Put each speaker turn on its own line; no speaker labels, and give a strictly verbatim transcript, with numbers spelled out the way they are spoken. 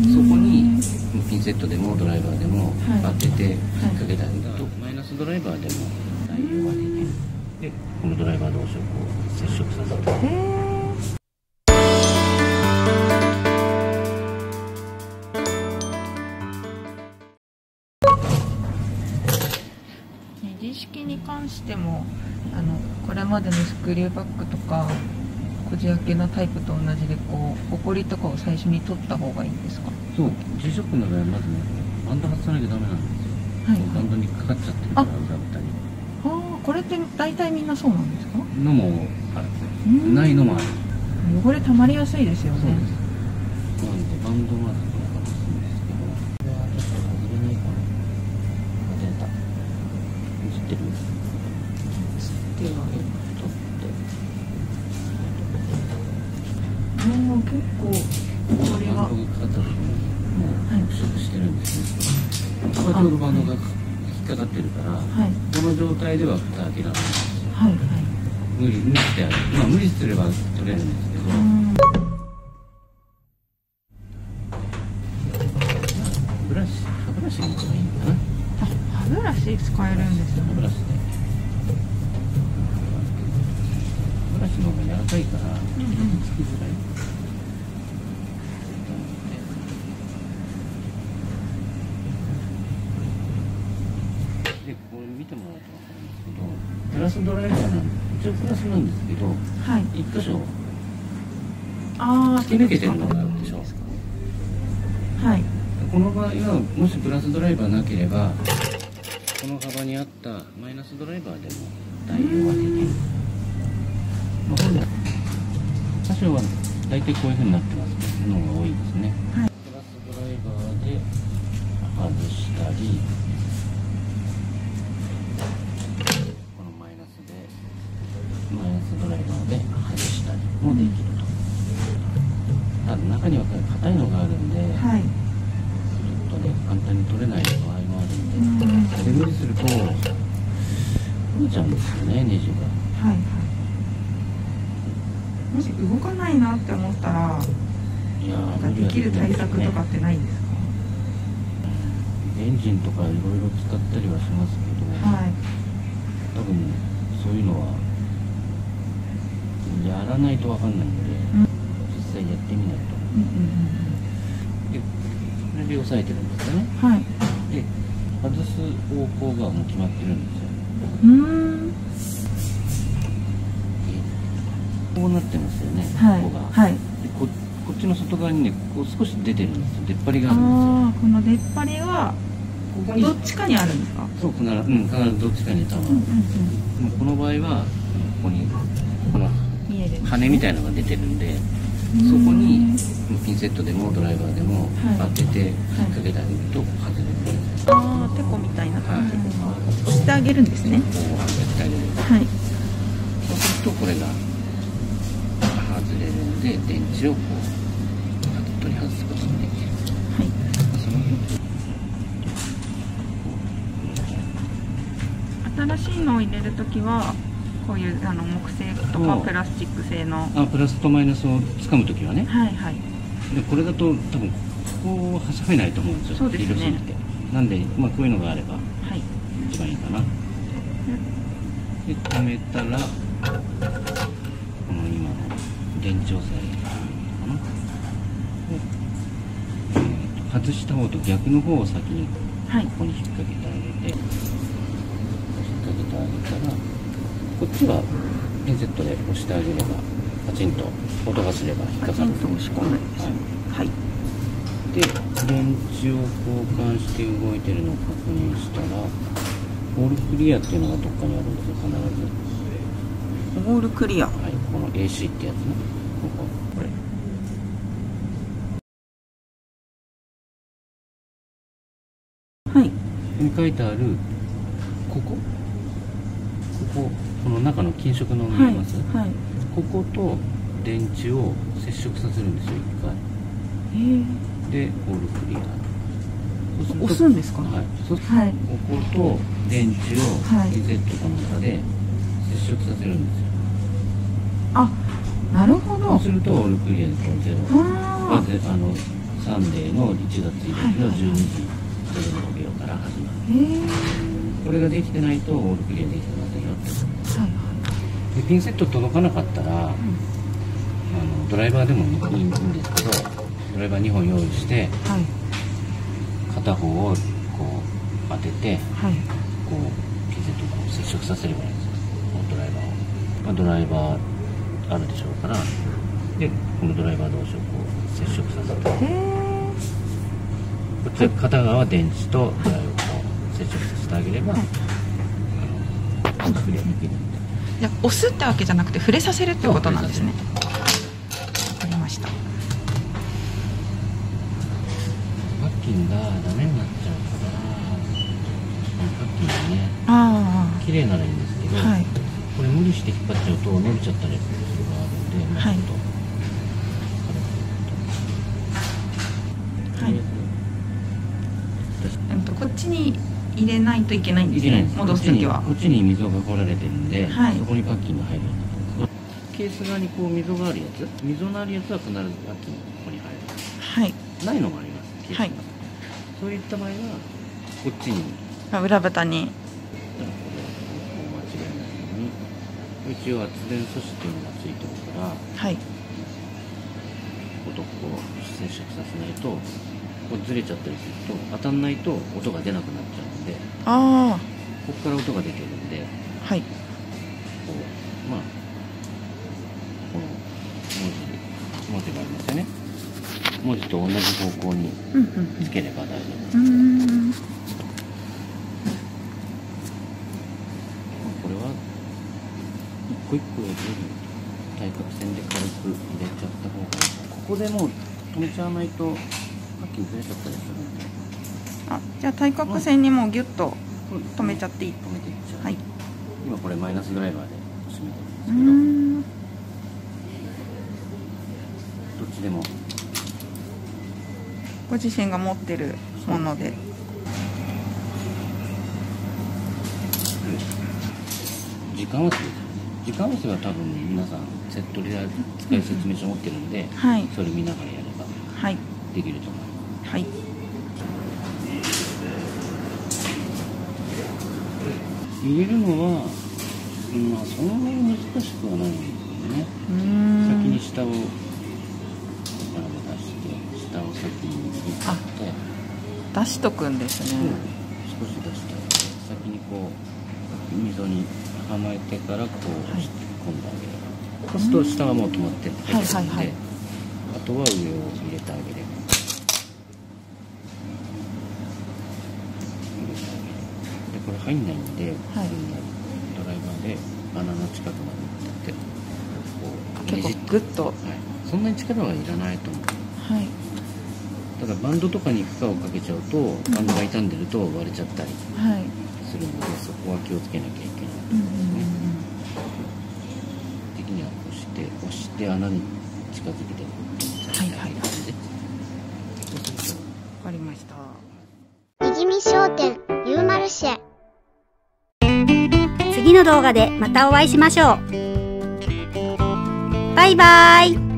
そこにピンセットでもドライバーでも当てて引っ掛けてあげると、マイナスドライバーでも対応ができる。でこのドライバー同士をこう接触させて、
ネジ式に関してもあのこれまでのスクリューバッグとかこじ開けのタイプと同じでこうホコリとかを最初に取った方がいいんですか？
そう、G ショックの場合はまずねバンド外さなきゃダメなんですよ。はい、バンドにかかっちゃってるから裏蓋に。ああ、
これって大体みんなそうなんですか？
のもある、ないのもある。
汚れ溜まりやすいですよね。
そうです。なんでバンドまずこれ外すんですけど、これはちょっと外れないかな。出た。映ってる？映っては取って。
もう結構これが
バンドがかかった時にもう腐食してるんですね。ちょうどバンドが引っかかってるから、はい、この状態では蓋開けられないんですよ。はいはい。無理無理してあげる。まあ無理すれば取れるんですけど。ブラシ、歯ブラシが一番いいのかな。
あ、歯ブラシ使えるんですよ。
歯ブラシで。歯ブラシの方が柔らかいから、うんうん、つきづらい。で、これ見てもらうと分かるんですけど、プラスドライバーなんで、一応プラスなんですけど、はい、一箇所突き抜けてるのがあるでしょ。はい。この場合はもしプラスドライバーなければ、この幅にあったマイナスドライバーでも対応ができる。まあ、本来箇所は大体こういうふうになってますのが多いですね。はい、プラスドライバーで外したり、このマイナスでマイナスドライバーで外したりもできると。ただ中には硬いのがあるんで、はい、ちょっとね簡単に取れない場合もあるんで、うん、で無理すると取れちゃうんですよね、ネジが。はいはい。もし動かないなって思ったら、いやー、できる対策とかってないんですか？エンジンとかいろいろ使ったりはしますけど、はい、多分そういうのはやらないと分かんないんで、うん、実際やってみないと。うんうんうん、でこれで押さえてるんですよね。はい、で外す方向がもう決まってるんですよ。うーん、こうなってますよね、はい、ここが。はい、で こ, こっちの外側にねこう少し出てるんですよ。出っ張りがあるんですよ。あ、この出っ張りはここにどっちかにあるんですか？そう、必ず、うん、必ずどっちかに多分、うんうんうん、この場合はここにこの羽みたいなのが出てるんで、そこにピンセットでもドライバーでも当てて引っ掛けてあげると外れるんです。ああ、テコみたいな感じで、はい、押してあげるんですね。こうやってあげる。はい。そうするとこれが外れるんで、電池をこう取り外すことができる。はい。その新しいのを入れるときはこういうあの木製とかプラスチック製の、あ、プラスとマイナスを掴むときはね。はいはい。でこれだと多分ここを挟めないと思うんですよ。そうですね。広すぎて。なんで、まあ、こういうのがあれば一番いいかな。はい、で止めたらこの今の電池押さえかな。で、えー、と外した方と逆の方を先にここに引っ掛けてあげて、引っ掛けてあげたらこっちはピンセットで押してあげればパチンと音がすれば引っかかる。パチンと押し込むんですね。はい。で電池を交換して動いてるのを確認したらオールクリアっていうのがどっかにあるんですよ、必ず。オールクリア。はい、この エーシー ってやつね。こここれ。はい。ここに書いてあるここ。ここ。この中の金属の見えます？はいはい、ここと電池を接触させるんですよ、一回。で、オールクリア。押すんですか？はい。そうすると、はい、ここと電池をピンセットの中で接触させるんですよ。あ、なるほど。そうするとオールクリアでこうゼロ。ああのサンデーのいちがついちにちのじゅうにじごじの秒から始まる。これができてないとオールクリアできてませんよって。はいはい、でピンセット届かなかったら、うん、あのドライバーでもいいんですけど、ドライバーにほん用意して、はい、片方をこう当てて、はい、こうピンセットをこう接触させればいいんですよ、ドライバーを。まあ、ドライバーあるでしょうから、でこのドライバー同士をこう接触させて、こっち片側は電池とドライバーを接触させてあげれば、はい、あのクリアできるんで。
じゃあ押すってわけじゃなくて触れさせるってことなんですね。わかりました。
パッキンがダメになっちゃうから、パッキンがね、
あ
綺麗ならいいんですけど、はい、これ無理して引っ張っちゃうと伸びちゃったりするのがあるんで、まあ、ちょっと、はい、
えっとこっちに入れないといけないんですね。戻すときは
こっちに溝が掘られてるんで、はい、そこにパッキンが入るんですけど、ケース側にこう溝があるやつ、溝のあるやつは必ずパッキンがここに入る。
はい。
ないのもあります。ケースが、はい、そういった場合はこっちに、
あ、裏蓋に。
一応圧電素子っていうのがついてるから、はい、こことここを接触させないと、こうずれちゃったりすると当たんないと音が出なくなっちゃうんで、あここから音が出てるんで、はい、こうまあこの文字文字がありますよね。文字と同じ方向につければ大丈夫。うんうんうん、これは一個一個より対角線で軽く入れちゃった方が、ここでもう止めちゃわないとパッキンずれちゃったりするんで。
あ、じゃあ対角線にもうギュッと止めちゃっていい。
止めていっちゃう。はい。今これマイナスドライバーで締めてるんですけど、どっちでも
ご自身が持ってるもので。
時間合わせです。時間合わせは多分皆さんセットで使い説明書持ってるんで、はい、それ見ながらやればできると思います。はい。入れるのは、まあそんなに難しくはないんですけどね。先に下をここから出して下を先に入れて、
出しとくんですね。
少し出して先にこう溝にはまえてからこう押して込んであげれば、そうすると下はもう止まってるんで、あとは上を入れてあげれば。でこれ入んないんで、はい、ドライバーで穴の近くまで行ってこう
結構グッと、はい、
そんなに力はいらないと思う。はい。ただバンドとかに負荷をかけちゃうと、バンドが傷んでると割れちゃったりするので、そこは気をつけなきゃいけないですね。的には押して押して穴に近づけてはいはい。わ
かりました。
右見商店ユーマルシェ。
次の動画でまたお会いしましょう。バイバイ。